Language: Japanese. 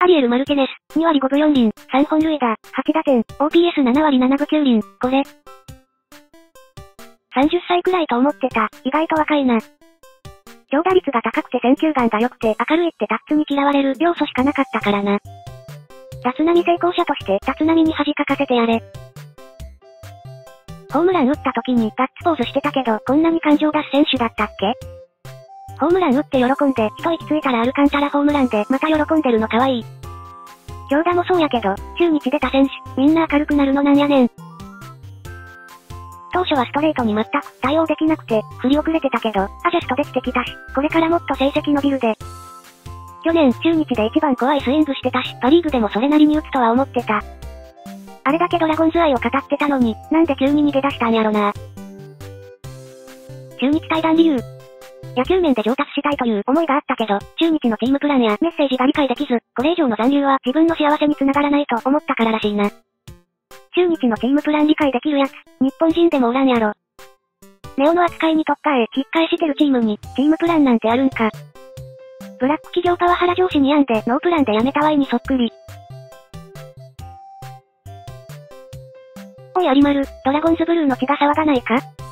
アリエル・マルケネス、2割5分4厘、3本塁打、8打点、OPS7 割7分9厘、これ。30歳くらいと思ってた、意外と若いな。長打率が高くて選球眼が良くて明るいってタッツに嫌われる要素しかなかったからな。立浪成功者として立浪に恥かかせてやれ。ホームラン打った時にガッツポーズしてたけど、こんなに感情出す選手だったっけ？ホームラン打って喜んで、一息ついたらアルカンタラホームランでまた喜んでるの可愛い。京田もそうやけど、中日出た選手、みんな明るくなるのなんやねん。当初はストレートに全く対応できなくて、振り遅れてたけど、アジャストできてきたし、これからもっと成績伸びるで。去年、中日で一番怖いスイングしてたし、パリーグでもそれなりに打つとは思ってた。あれだけドラゴンズ愛を語ってたのに、なんで急に逃げ出したんやろな。中日退団理由。野球面で上達したいという思いがあったけど、中日のチームプランやメッセージが理解できず、これ以上の残留は自分の幸せにつながらないと思ったかららしいな。中日のチームプラン理解できるやつ、日本人でもおらんやろ。ネオの扱いに特化へ引っ返してるチームに、チームプランなんてあるんか。ブラック企業パワハラ上司に病んでノープランで辞めたワイにそっくり。おい有丸、ドラゴンズブルーの血が騒がないか？